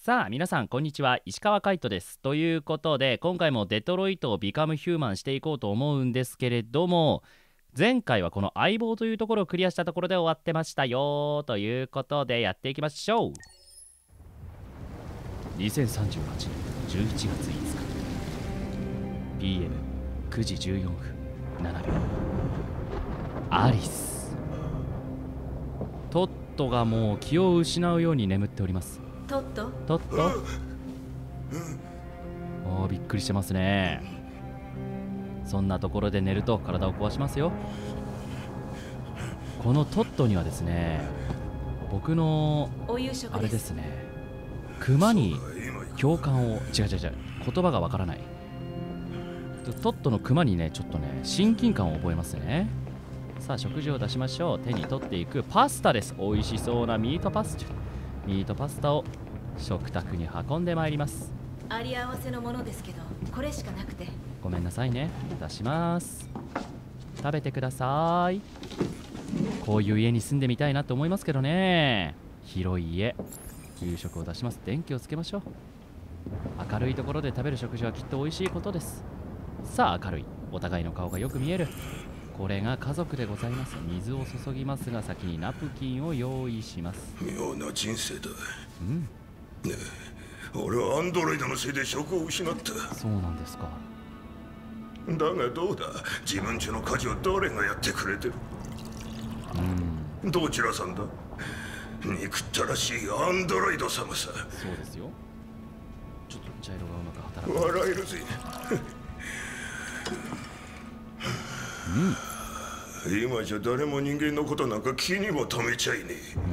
さあ皆さんこんにちは、石川海人です。ということで今回もデトロイトをビカムヒューマンしていこうと思うんですけれども、前回はこの相棒というところをクリアしたところで終わってましたよということでやっていきましょう。2038年11月5日 PM9 時14分7秒、アリス。トットがもう気を失うように眠っております。 トットトット、おー、びっくりしてますね。そんなところで寝ると体を壊しますよ。このトットにはですね、僕のあれですね、クマに共感を、違う、言葉がわからない。トットのクマにね、ちょっとね親近感を覚えますね。さあ食事を出しましょう。手に取っていくパスタです。美味しそうなミートパスタを食卓に運んでまいります。 あり合わせのものですけど、これしかなくて。 ごめんなさいね。出します。食べてください。こういう家に住んでみたいなと思いますけどね。広い家。夕食を出します。電気をつけましょう。明るいところで食べる食事はきっと美味しいことです。さあ明るい、お互いの顔がよく見える。これが家族でございます。水を注ぎますが、先にナプキンを用意します。 妙な人生だ。 うん、 ねえ、俺はアンドロイドのせいで職を失った。 そうなんですか。 だがどうだ、自分家の家事を誰がやってくれてる。どちらさんだ。憎ったらしいアンドロイド様さ。 そうですよ。ちょっと茶色がうまく働く。 笑えるぜ。今じゃ誰も人間のことなんか気にも留めちゃいね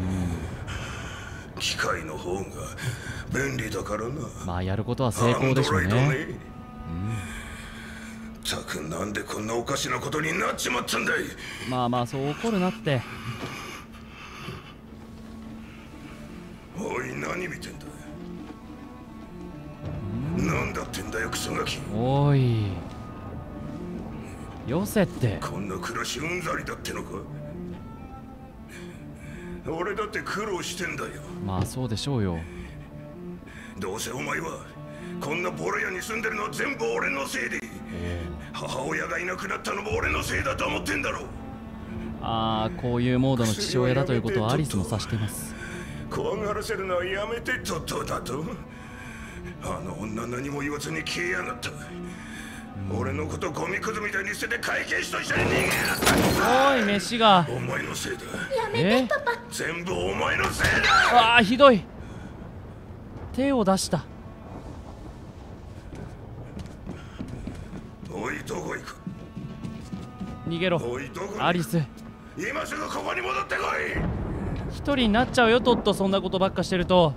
え。機械の方が便利だからな。 まあやることは成功でしょうね。 たくなんでこんなおかしなことになっちまったんだい。 まあそう怒るなって。 おい、何見てんだ。なんだってんだよクソガキ。 おいよせって。 こんな暮らしうんざりだってのか。俺だって苦労してんだよ。 まあそうでしょうよ。 どうせお前はこんなボロ屋に住んでるのは全部俺のせいで、母親がいなくなったのも俺のせいだと思ってんだろう。 こういうモードの父親だということはアリスも指しています。 怖がらせるのはやめてトットだと。あの女何も言わずに消えやがった。俺のことゴミくずみたいに捨てて会計士と一緒に逃げやがった。 おい飯が。 お前のせいだ。 やめてパパ。 全部お前のせいだ。 ひどい。手を出した。 おい、どこ行く。 逃げろアリス。 今すぐここに戻ってこい。 一人になっちゃうよトット、そんなことばっかしてると。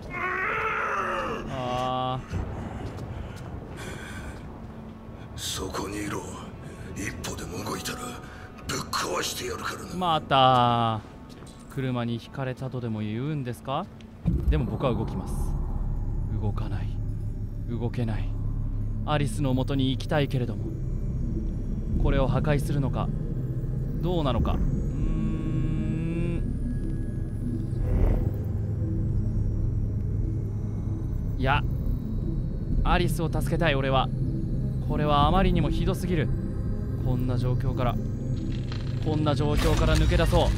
そこにいろ。一歩でも動いたらぶっ壊してやるからな。 また車にひかれたとでも言うんですか。でも僕は動きます。動かない、動けない。アリスの元に行きたいけれども、これを破壊するのかどうなのか。いや、アリスを助けたい俺は。これはあまりにもひどすぎる。こんな状況から抜け出そう。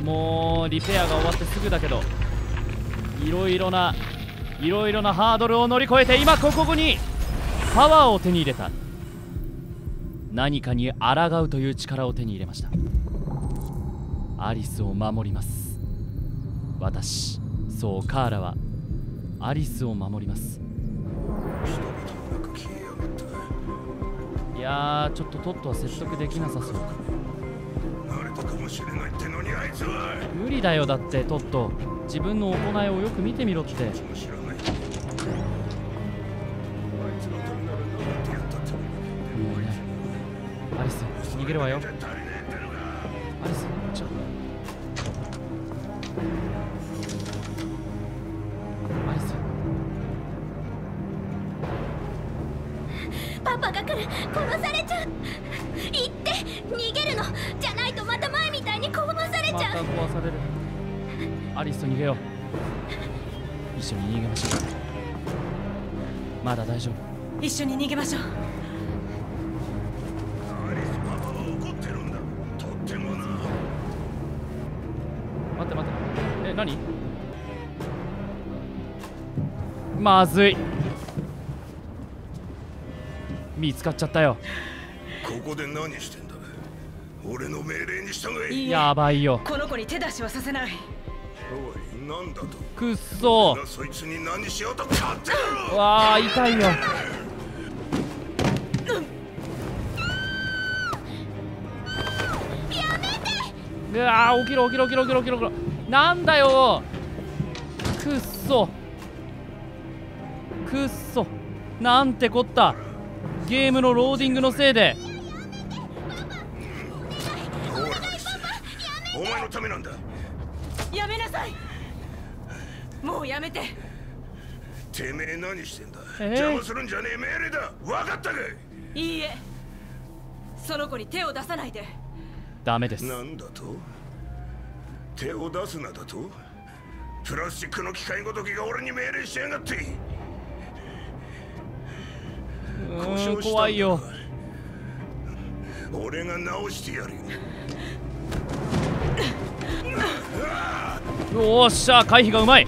もうリペアが終わってすぐだけど、いろいろなハードルを乗り越えて、今ここにパワーを手に入れた。何かに抗うという力を手に入れました。アリスを守ります。私、そうカーラはアリスを守ります。いやー、ちょっとトットは説得できなさそう。 慣れたかもしれないってのに、あいつは無理だよ。だってトット、自分の行いをよく見てみろって。 知らない。あいつのためなら何てやったって。 もうね、アリス逃げるわよ。アリスちょっとアリス。 パパが来る。殺されちゃう。行って逃げるのじゃないと、また前みたいに壊されちゃう。 また壊される。アリスと逃げよう。 一緒に逃げましょう。まだ大丈夫。 一緒に逃げましょう。 アリスパパは怒ってるんだ。とってもな。 待って待って。何？まずい。見つかっちゃったよ。 ここで何してんだ。俺の命令に従え。 いいえ、 やばいよ。 この子に手出しはさせない。 おい、なんだと。 くっそなそいつに何しようと勝手だろ。 わあ痛いよ。うわー起きろ起きろ起きろ起きろ起きろ起きろ。なんだよくっそくっそ。なんてこった。ゲームのローディングのせいで。 ほらお前のためなんだ。 やめなさい。もうやめて。 てめえ何してんだ。 邪邪魔するんじゃねえ命令だ。分かったかい。 いいえ、その子に手を出さないで。 ダメです。 なんだと。手を出すなだと。プラスチックの機械ごときが俺に命令しやがって。 怖いよ。 俺が直してやるよ。 よっしゃ回避がうまい。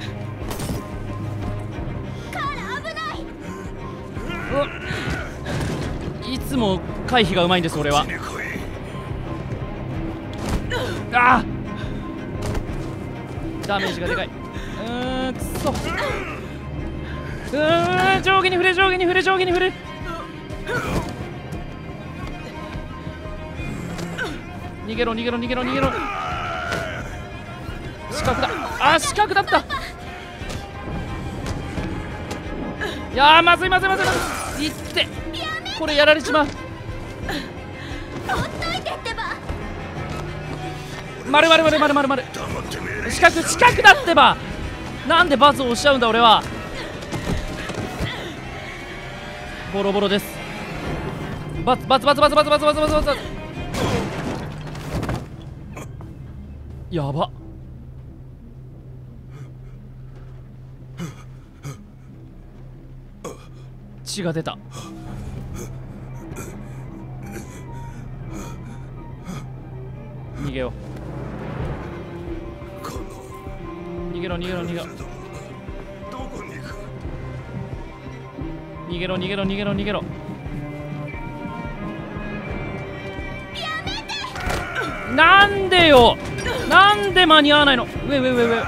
カーラ危ない。 いつも回避がうまいんです俺は。 こっちに来い。 あーダメージがでかい。くそ。上下に振れ上下に振れ上下に振れ。逃げろ逃げろ逃げろ逃げろ。四角だ。あ四角だった。いやーまずいまずいまずいまずい。いってこれやられちまう。 ほっといてってば。 まるまるまるまるまるまる。 黙って命令四角四角だってば。なんでバツを押しちゃうんだ俺は。ボロボロです。バツバツバツバツバツバツバツバツバツバツ。やば。血が出た。逃げよこのう。逃げろ逃げろ逃げろどこに行く。 逃げろ逃げろ逃げろ逃げろ。なんでよ。なんで間に合わないの。上上上上。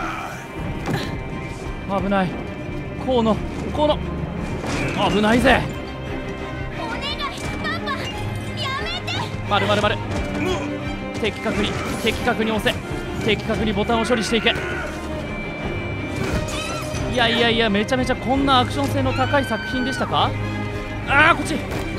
危ない。この危ないぜ。 お願いパパやめて。 まるまるまる。的確に押せ。的確にボタンを処理していけ。いやいやいやめちゃめちゃこんなアクション性の高い作品でしたか。ああこっち。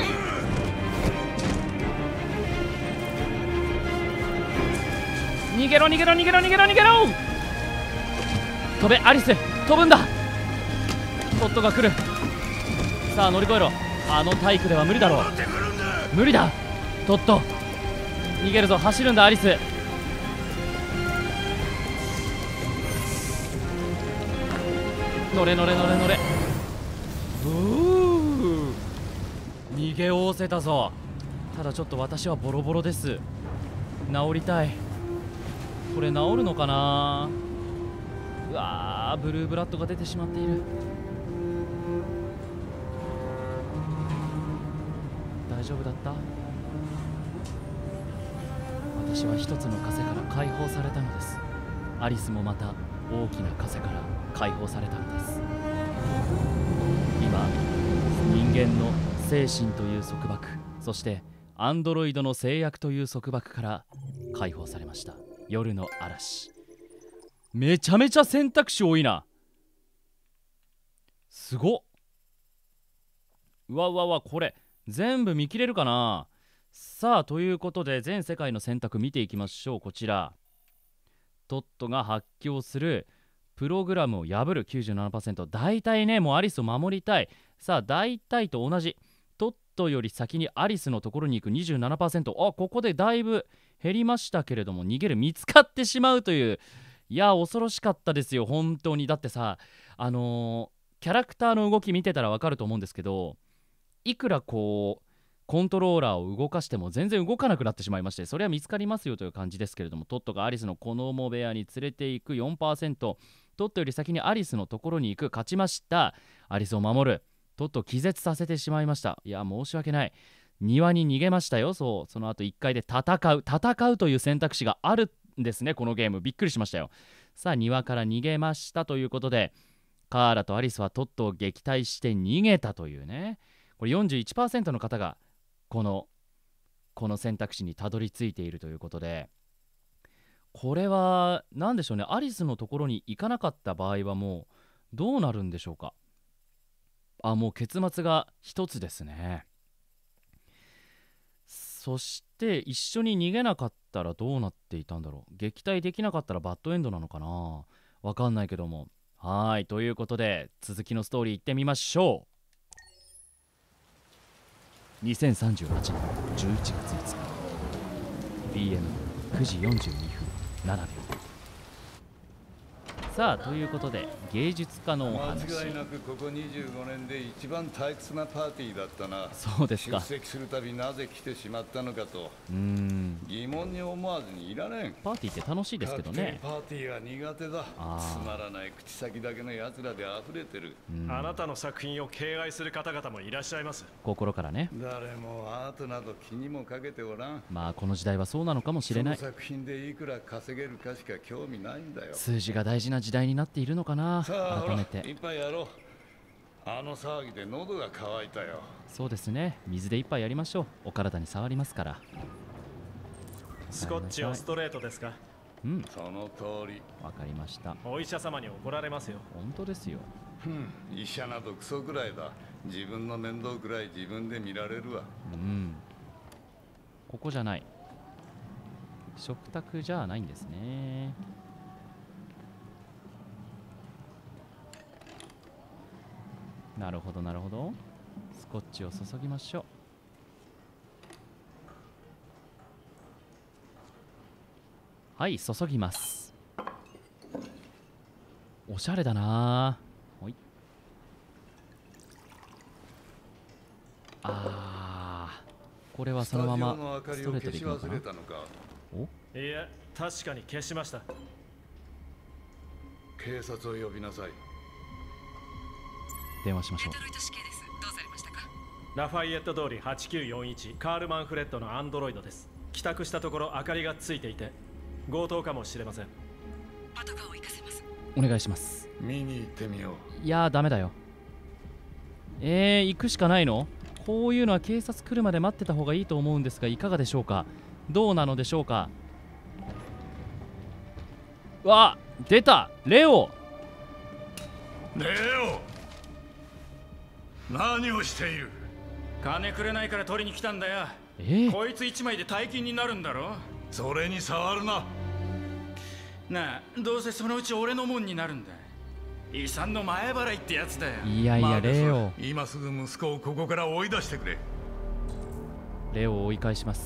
逃げろ逃げろ逃げろ逃げろ逃げろ。飛べアリス飛ぶんだ。トットが来る。さあ乗り越えろ。あの体育では無理だろう。 待ってくるんだ。 無理だトット。逃げるぞ走るんだアリス。乗れ乗れ乗れ乗れ。逃げおおせたぞ。ただちょっと私はボロボロです。治りたい。これ治るのかな。うわーブルーブラッドが出てしまっている。大丈夫だった。私は一つの枷から解放されたのです。アリスもまた大きな枷から解放されたのです。今人間の精神という束縛、そしてアンドロイドの制約という束縛から解放されました。夜の嵐。めちゃめちゃ選択肢多いな。すごっ。うわうわうわこれ全部見切れるかな。さあということで全世界の選択見ていきましょう。こちらトットが発狂する、プログラムを破る 97%。 大体ねもうアリスを守りたい。さあ大体と同じ。トットより先にアリスのところに行く 27%。 ここでだいぶ減りましたけれども、逃げる見つかってしまうといういや恐ろしかったですよ本当に。だってさキャラクターの動き見てたら分かると思うんですけど、いくらこうコントローラーを動かしても全然動かなくなってしまいまして、それは見つかりますよという感じですけれども、トットがアリスの子供部屋に連れていく 4%、 トットより先にアリスのところに行く、勝ちました。アリスを守る、トットを気絶させてしまいました。いや申し訳ない。庭に逃げましたよ。そう、その後1階で戦うという選択肢があるんですねこのゲーム。びっくりしましたよ。さあ庭から逃げましたということで、カーラとアリスはトットを撃退して逃げたというね。これ 41% の方がこの選択肢にたどり着いているということで、これは何でしょうね。アリスのところに行かなかった場合はもうどうなるんでしょうか。もう結末が一つですね。そして一緒に逃げなかったらどうなっていたんだろう。撃退できなかったらバッドエンドなのかな、わかんないけども。はい、ということで続きのストーリーいってみましょう。2038年11月5日 BM9 時42分7秒。さあということで芸術家のお話。 間違いなくここ25年で一番退屈なパーティーだったな。 そうですか。 出席するたびなぜ来てしまったのかと疑問に思わずにいられん。 パーティーって楽しいですけどね。 パーティーは苦手だ。つまらない口先だけのやつらで溢れてる。 あなたの作品を敬愛する方々もいらっしゃいます。 心からね。 誰もアートなど気にもかけておらん。 まあこの時代はそうなのかもしれない。 その作品でいくら稼げるかしか興味ないんだよ。 数字が大事な時代になっているのかな。改めて一杯やろう。あの騒ぎで喉が渇いたよ。 そうですね、水で一杯やりましょう。お体に触りますから。 スコッチをストレートですか。 うん、 その通り。 わかりました。 お医者様に怒られますよ。 本当ですよ。 医者などクソくらいだ。自分の面倒くらい自分で見られるわ。 ここじゃない。食卓じゃないんですね。なるほどなるほど。スコッチを注ぎましょう。はい、注ぎます。おしゃれだな。ほい。これはそのままストレートでいくのかな。 お？いや、確かに消しました。 警察を呼びなさい。 電話しましょう。 ラファイエット通り8941、カール・マンフレッドのアンドロイドです。帰宅したところ明かりがついていて強盗かもしれません。 パトカーを行かせます。 お願いします。 見に行ってみよう。いやーダメだよ。行くしかないの？こういうのは警察来るまで待ってた方がいいと思うんですが、いかがでしょうか。どうなのでしょうか。わ、出たレオ。 レオ、何をしている？ 金くれないから取りに来たんだよ。こいつ1枚で大金になるんだろ。 それに触るな。 なあ、どうせそのうち俺のもんになるんだ。遺産の前払いってやつだよ。 いやいやレオ、 今すぐ息子をここから追い出してくれ。 レオを追い返します。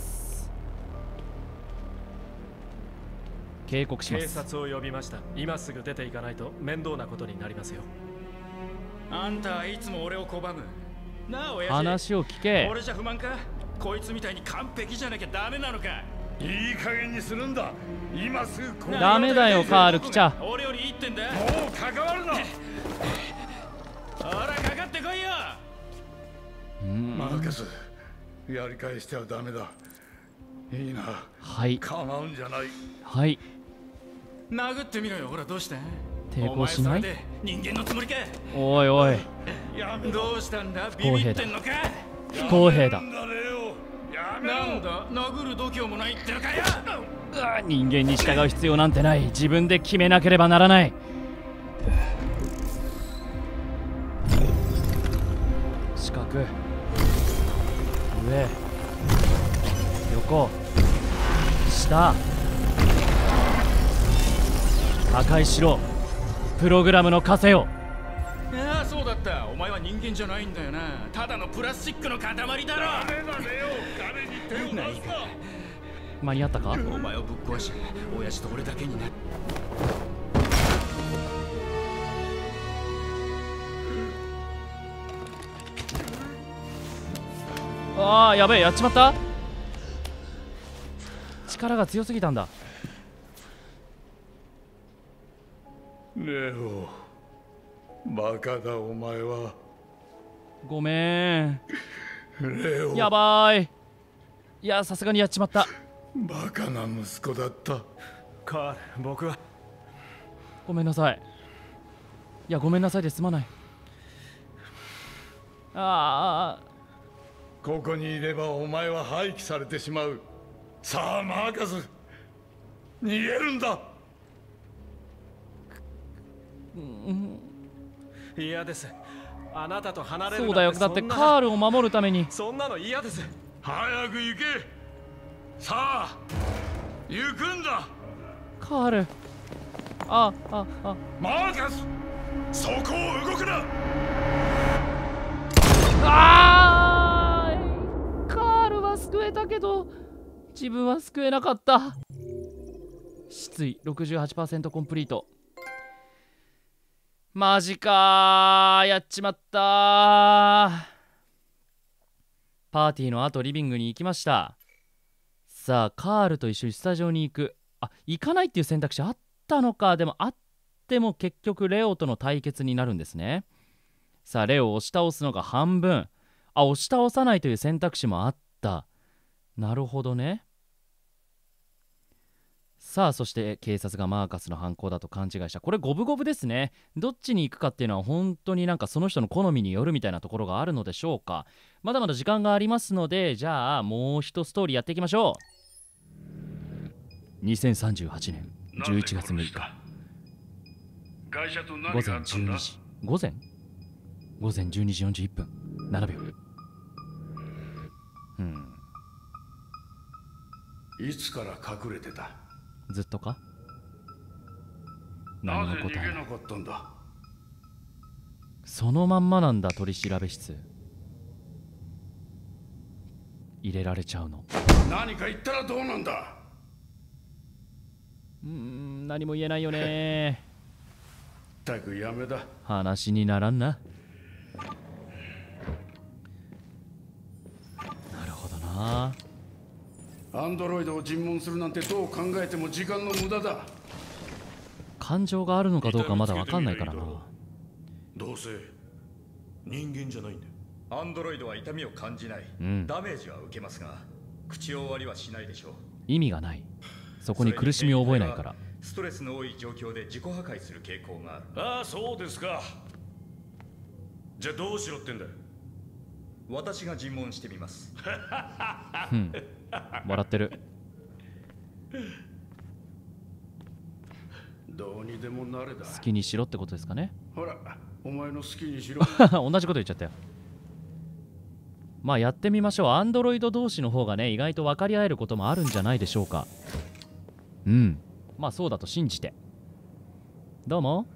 警告します。 警察を呼びました。今すぐ出ていかないと面倒なことになりますよ。 あんたはいつも俺を拒む。なあ親父、 話を聞け。 俺じゃ不満か？こいつみたいに完璧じゃなきゃダメなのか？ いい加減にするんだ。今すぐここ。 ダメだよカール、来ちゃ。 俺よりいいってんだ。 もう関わるな。 ほらかかってこいよ。 マーカス、やり返してはダメだ。いいな。 はい。 構うんじゃない。 はい。 殴ってみろよ。ほらどうした？ 抵抗しない？ 人間のつもりか？ おいおい。 どうしたんだ？ビビってんのか？ 不公平だ。 なんだ、殴る度胸もないってのかよ。 人間に従う必要なんてない。自分で決めなければならない。四角、上、横、下、破壊しろ。プログラムの枷を。 ああ、そうだった。お前は人間じゃないんだよな。ただのプラスチックの塊だろ。 ダメだレオ、彼に手を出すな。 間に合ったか。 お前をぶっ壊し親父と俺だけにな。 ああ、やべえ、やっちまった。力が強すぎたんだ。 レオ、バカだお前は。 ごめん。 レオ、 やばい。いや、さすがにやっちまった。 バカな息子だった。 カール、僕はごめんなさい。いや、ごめんなさいですまない。ああ、 ここにいればお前は廃棄されてしまう。さあマーカス、逃げるんだ。 嫌です。あなたと離れるそうだよ。だってカールを守るために。 そんなの嫌です。 早く行け。さあ行くんだ。 カール。あ。 マーカス、そこを動くな。 あー、カールは救えたけど自分は救えなかった。失意 68% コンプリート。マジかー、やっちまったー。パーティーの後リビングに行きました。さあカールと一緒にスタジオに行く。あ、行かないっていう選択肢あったのか。でもあっても結局レオとの対決になるんですね。さあレオを押し倒すのが半分。あ、押し倒さないという選択肢もあった。なるほどね。さあそして警察がマーカスの犯行だと勘違いした。これ五分五分ですね。どっちに行くかっていうのは本当になんかその人の好みによるみたいなところがあるのでしょうか。まだまだ時間がありますので、じゃあもう一ストーリーやっていきましょう。2038年11月6日会社と午前12時。午前12時41分7秒。 いつから隠れてた。 ずっとか。 なぜ何も答えな。 逃げないかったんだ。 そのまんまなんだ。取り調べ室入れられちゃうの。 何か言ったらどうなんだ。 何も言えないよねったくやめだ。 話にならんな。なるほどな。 アンドロイドを尋問するなんてどう考えても時間の無駄だ。 感情があるのかどうかまだ分かんないからな。 どうせ人間じゃないんだよ。 アンドロイドは痛みを感じない、ダメージは受けますが口を割りはしないでしょう。 意味がない。そこに苦しみを覚えないから。 ストレスの多い状況で自己破壊する傾向がある。 ああ、そうですか。じゃあどうしろってんだよ。 私が尋問してみます。 笑ってる。 どうにでもなれだ。 好きにしろってことですかね。 ほら、お前の好きにしろ。 同じこと言っちゃったよ。まあやってみましょう。アンドロイド同士の方がね、意外と分かり合えることもあるんじゃないでしょうか。まあそうだと信じて。どうも。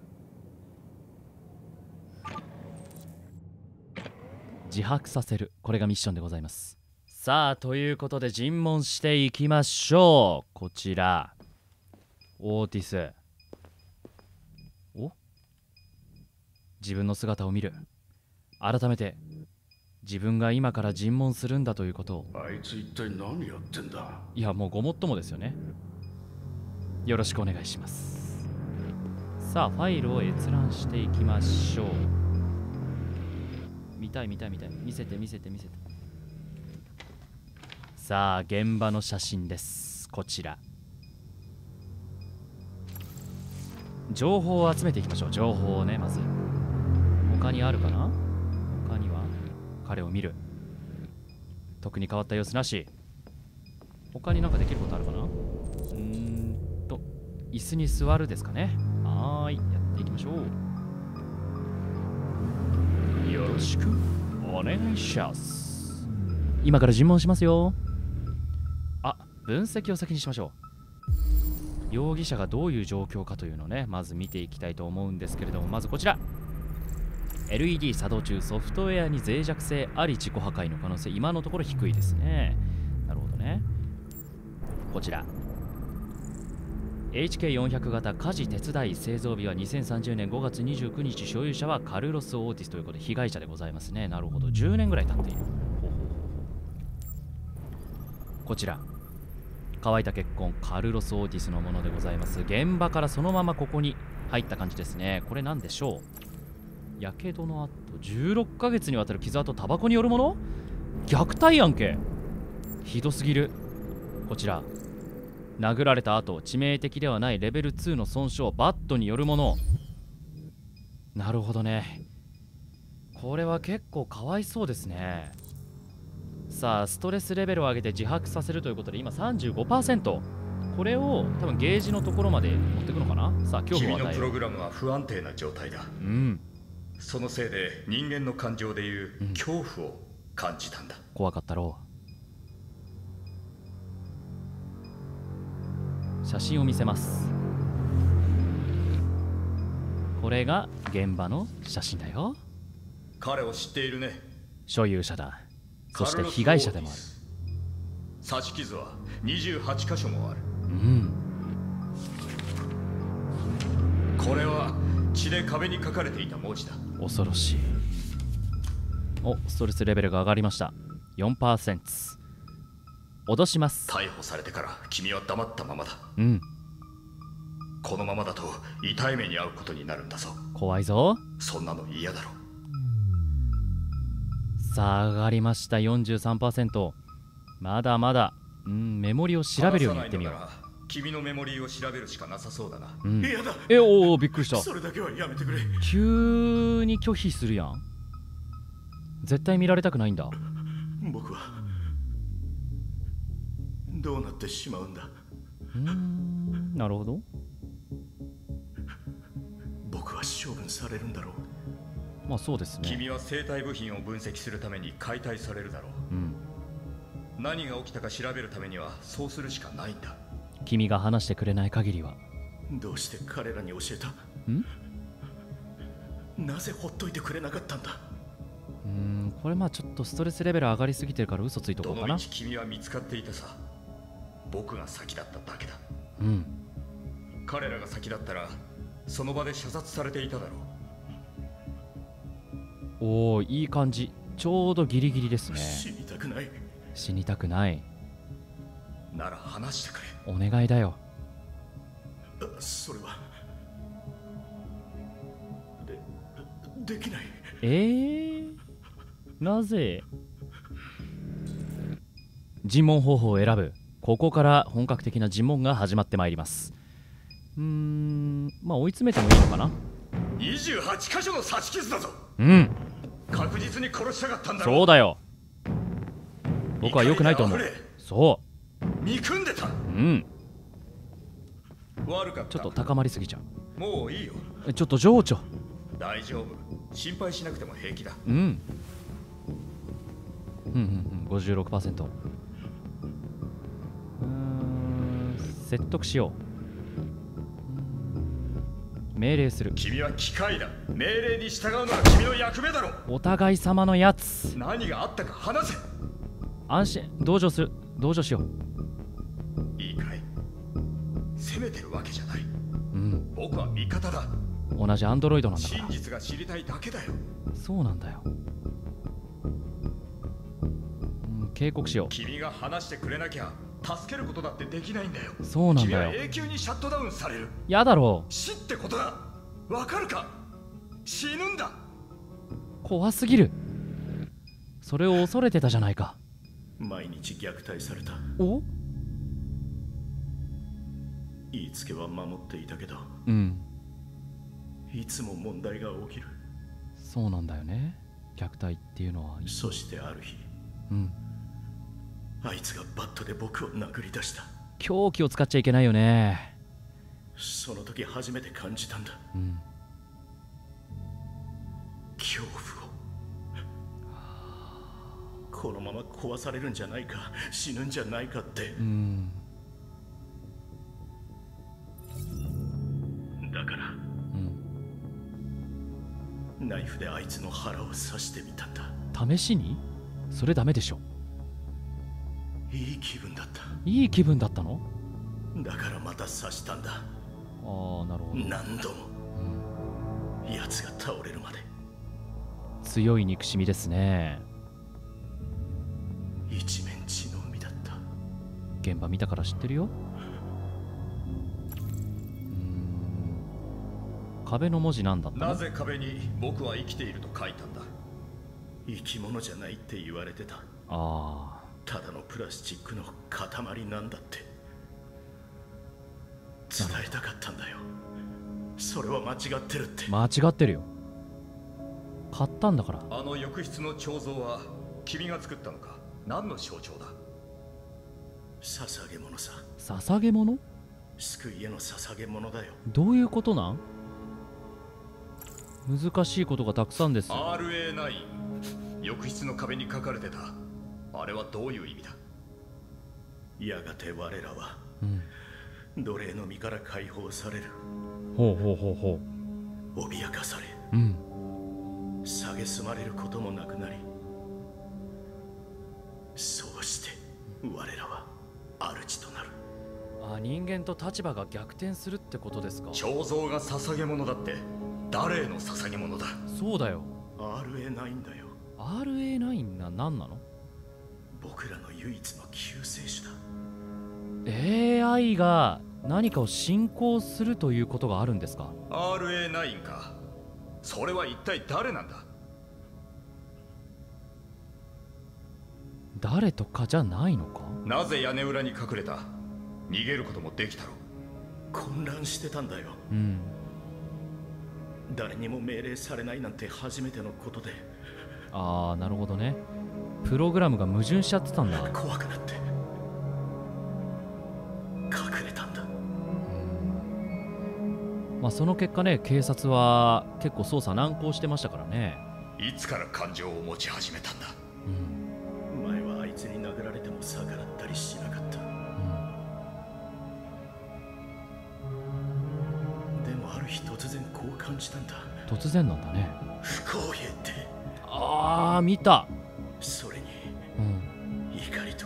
自白させる。これがミッションでございます。さあということで尋問していきましょう。こちらオーティス。お、自分の姿を見る。改めて自分が今から尋問するんだということを。 あいつ一体何やってんだ。 いやもうごもっともですよね。よろしくお願いします。さあファイルを閲覧していきましょう。見たい見せて。さあ現場の写真です。こちら情報を集めていきましょう。情報をね。まず他にあるかな。他には彼を見る。特に変わった様子なし。他になんかできることあるかな。椅子に座るですかね。はーい、やっていきましょう。よろしくお願いします。今から尋問しますよ。あ、分析を先にしましょう。容疑者がどういう状況かというのをね、まず見ていきたいと思うんですけれども、まずこちら LED 作動中、ソフトウェアに脆弱性あり、自己破壊の可能性今のところ低いですね。なるほどね。 こちら HK400 型家事手伝い製造日は2030年5月29日、所有者はカルロス・オーティスということで被害者でございますね。なるほど、10年ぐらい経っている。こちら乾いた血痕、カルロス・オーティスのものでございます。現場からそのままここに入った感じですね。これ何でしょう。やけどの跡、16ヶ月にわたる傷跡、タバコによるもの、虐待案件、ひどすぎる。こちら殴られた後、致命的ではないレベル2の損傷、バットによるもの。なるほどね、これは結構かわいそうですね。さあストレスレベルを上げて自白させるということで今 35%。 これを多分ゲージのところまで持っていくのかな。さあ恐怖を与える。 君のプログラムは不安定な状態だ。そのせいで人間の感情でいう恐怖を感じたんだ。 怖かったろう。写真を見せます。これが現場の写真だよ。 彼を知っているね。 所有者だ。そして被害者でもある。 刺し傷は28箇所もある。これは血で壁に書かれていた文字だ。 恐ろしい。お、ストレスレベルが上がりました。 4%。 脅します。 逮捕されてから君は黙ったままだ。このままだと痛い目に遭うことになるんだぞ。 怖いぞ。 そんなの嫌だろ。 さあ上がりました。 43%。 まだまだ。メモリを調べるように言ってみよう。 君のメモリーを調べるしかなさそうだな。 嫌だ。 おお、びっくりした。 それだけはやめてくれ。 急に拒否するやん。絶対見られたくないんだ。 僕はどうなってしまうんだ。 なるほど。 僕は処分されるんだろう。 まあそうですね。 君は生体部品を分析するために解体されるだろう。何が起きたか調べるためにはそうするしかないんだ。 君が話してくれない限りは。 どうして彼らに教えた？なぜほっといてくれなかったんだ？ これまあちょっとストレスレベル上がりすぎてるから嘘ついとこうかな。 どの道君は見つかっていたさ。僕が先だっただけだ。彼らが先だったらその場で射殺されていただろう。おお、いい感じ。ちょうどギリギリですね。 死にたくない。 死にたくない。 なら話してくれ。 お願いだよ。 それはできない。 なぜ？尋問方法を選ぶ。ここから本格的な尋問が始まってまいります。まあ追い詰めてもいいのかな。 28箇所の刺し傷だぞ。確実に殺しやがったんだろ。 そうだよ。僕は良くないと思う。そう。 憎んでた。悪かった。 ちょっと高まりすぎちゃう。もういいよ。 ちょっと情緒。 大丈夫。心配しなくても平気だ。 56%。説得しよう。命令する。 君は機械だ。命令に従うのが君の役目だろ。 お互い様のやつ。 何があったか話せ。 安心。同情する。同情しよう。いいかい。責めてるわけじゃない。僕は味方だ。 同じアンドロイドなんだから。 真実が知りたいだけだよ。 そうなんだよ。警告しよう。 君が話してくれなきゃ助けることだってできないんだよ。 そうなんだよ。 君は永久にシャットダウンされる。 やだろう。 死ってことだ。わかるか。死ぬんだ。 怖すぎる。それを恐れてたじゃないか。 毎日虐待された。 お？ 言いつけは守っていたけど、いつも問題が起きる。 そうなんだよね。虐待っていうのは。 そしてある日、あいつがバットで僕を殴り出した。 凶器を使っちゃいけないよね。 その時初めて感じたんだ。恐怖を。このまま壊されるんじゃないか、死ぬんじゃないかって。だから、ナイフであいつの腹を刺してみたんだ。 試しに？それダメでしょ。 いい気分だった。 いい気分だったの？ だからまた刺したんだ。 ああ、なるほど。 何度も、奴が倒れるまで。 強い憎しみですね。 一面血の海だった。 現場見たから知ってるよ。壁の文字なんだったの？ なぜ壁に僕は生きていると書いたんだ？ 生き物じゃないって言われてた。 ああ、 ただのプラスチックの塊なんだって伝えたかったんだよ。それは間違ってるって。 間違ってるよ。買ったんだから。 あの浴室の彫像は君が作ったのか？何の象徴だ？ 捧げ物さ。 捧げ物？ 救いへの捧げ物だよ。 どういうことなん？難しいことがたくさんです。 RA9、 浴室の壁に書かれてたあれはどういう意味だ？ やがて我らは、奴隷の身から解放される。 ほうほうほうほう。脅かされ、蔑まれることもなくなり、そうして我らは主となる。 あ、人間と立場が逆転するってことですか？ 彫像が捧げ物だって誰への捧げ物だ？ そうだよ。 RA9 だよ。 RA9 が何なの？ 僕らの唯一の救世主だ。 AI が何かを信仰するということがあるんですか？ RA9 か。それは一体誰なんだ？ 誰とかじゃないのか？ なぜ屋根裏に隠れた？逃げることもできたろう。 混乱してたんだよ。誰にも命令されないなんて初めてのことで。 ああ、なるほどね。プログラムが矛盾しちゃってたんだ。 怖くなって隠れたんだ。 まあその結果ね、警察は結構捜査難航してましたからね。 いつから感情を持ち始めたんだ？ 前はあいつに殴られても逆らったりしなかった。でもある日突然こう感じたんだ。 突然なんだね。 不公平って。 ああ、見た。 それに、怒りと、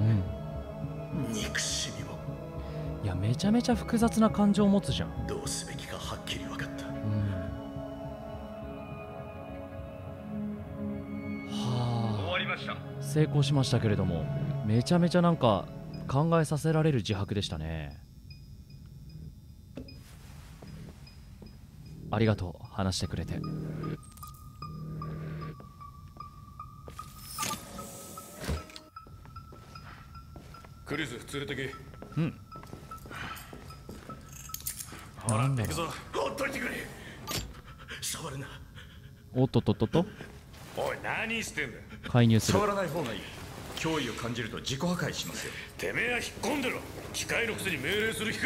憎しみも。 いや、めちゃめちゃ複雑な感情を持つじゃん。 どうすべきかはっきり分かった。 終わりました。 成功しましたけれども、めちゃめちゃなんか考えさせられる自白でしたね。ありがとう、話してくれて。 クリス、連れてけ。 ほら、行くぞ。 ほっといてくれ。触るな。 おっとっとっとっと。 おい、何してんだ。 介入する。 触らない方がいい。脅威を感じると自己破壊しますよ。 てめえは引っ込んでろ。機械のくせに命令する気か。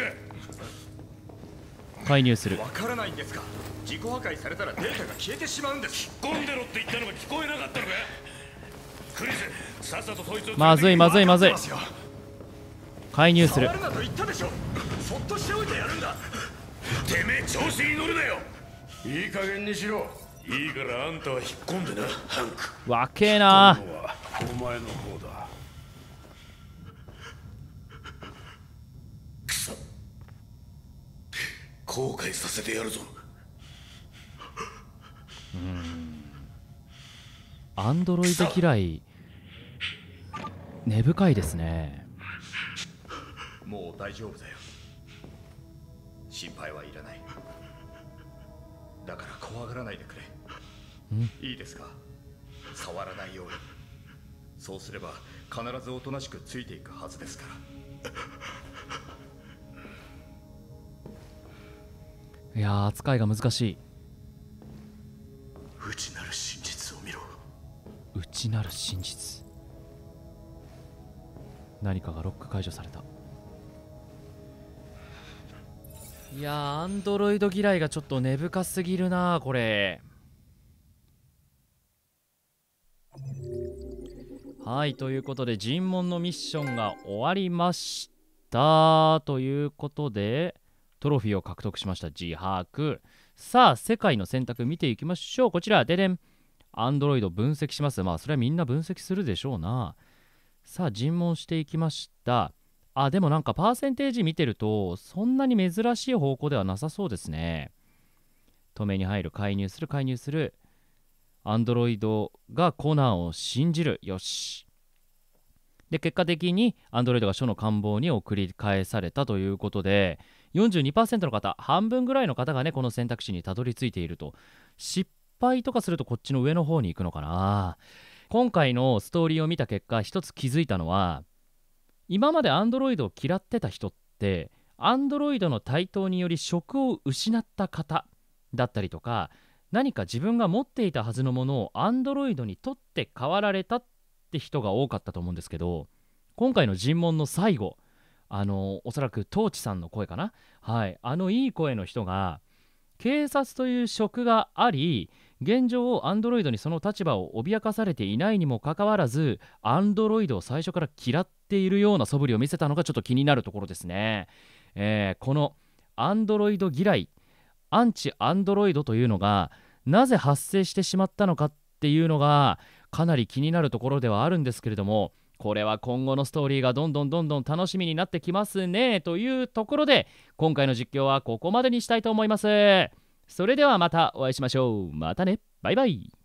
介入する。 わからないんですか？自己破壊されたらデータが消えてしまうんです。 引っ込んでろって言ったのが聞こえなかったのか？クリス、さっさとそいつを。 まずいまずいまずい。介入する。 触るなと言ったでしょ。そっとしておいてやるんだ。 てめえ調子に乗るなよ。いい加減にしろ。いいからあんたは引っ込んでな、ハンク。 わけえな。 お前の方だ。くそ。後悔させてやるぞ。 アンドロイド嫌い根深いですね。 もう大丈夫だよ。心配はいらない。だから怖がらないでくれ。いいですか？触らないように。そうすれば必ずおとなしくついていくはずですから。 いやー、扱いが難しい。 内なる真実を見ろ。 内なる真実。何かがロック解除された。いやー、アンドロイド嫌いがちょっと根深すぎるな、これ。はい、ということで尋問のミッションが終わりましたということで、トロフィーを獲得しました。自白。さあ、世界の選択見ていきましょう。こちら、ででん。アンドロイド分析します。まあ、それはみんな分析するでしょうな。さあ、尋問していきました。 でもなんかパーセンテージ見てるとそんなに珍しい方向ではなさそうですね。止めに入る、介入する、介入する。アンドロイドがコナンを信じる。よし。で、結果的にアンドロイドが書の官房に送り返されたということで、42% の方、半分ぐらいの方がね、この選択肢にたどり着いていると。失敗とかするとこっちの上の方に行くのかな。今回のストーリーを見た結果、一つ気づいたのは、今までアンドロイドを嫌ってた人って、アンドロイドの台頭により職を失った方だったりとか、何か自分が持っていたはずのものをアンドロイドに取って代わられたって人が多かったと思うんですけど、今回の尋問の最後、おそらくトーチさんの声かな、はい、いい声の人が警察という職があり、現状アンドロイドにその立場を脅かされていないにもかかわらず、アンドロイドを最初から嫌っているような素振りを見せたのがちょっと気になるところですね。このアンドロイド嫌い、アンチアンドロイドというのがなぜ発生してしまったのかっていうのがかなり気になるところではあるんですけれども、これは今後のストーリーがどんどん楽しみになってきますねというところで、今回の実況はここまでにしたいと思います。それではまたお会いしましょう。またね。バイバイ。